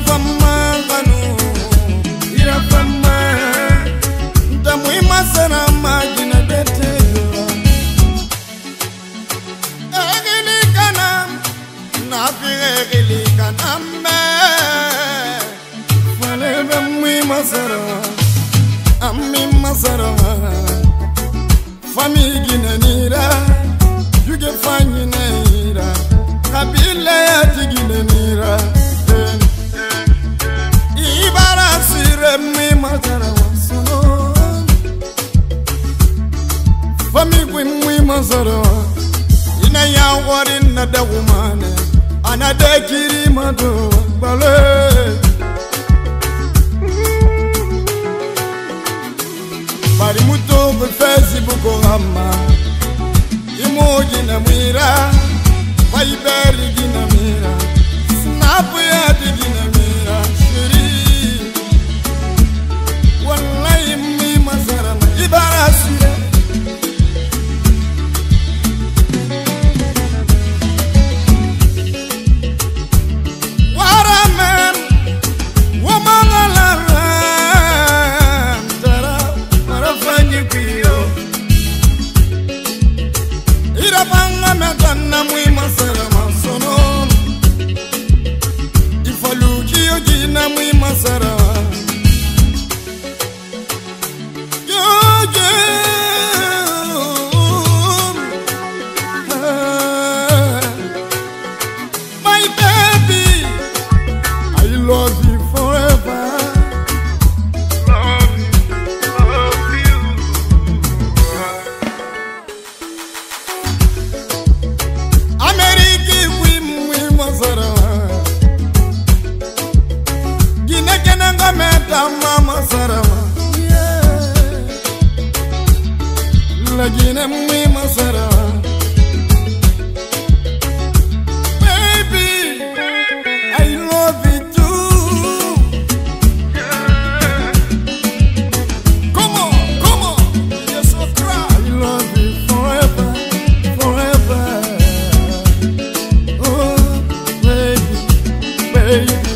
fama kanu ira fama ndamui masana majina bete egili kana na egili kana me fale bamui masara ami masara fami ginanira yuge fanyi naira kabila ya tiginanira ibara sire mi masara wasono fami gwi masara ina ya wari na da wumane ana da kiri mado bale bari muto be Facebook hama emoji na mira Viber gina mira Snap ya gina mira shiri wallahi mi masara ibara sire waramen wamangala tara parafanyi pio irapanga metana mwi masara masono ifaluki yogina mwi masara my baby I love you forever love you Ameriki wimwi masara Gina gena ngameta mama sara La gina mwi masara Baby I love you too Come on You're so cry I love you forever forever Oh baby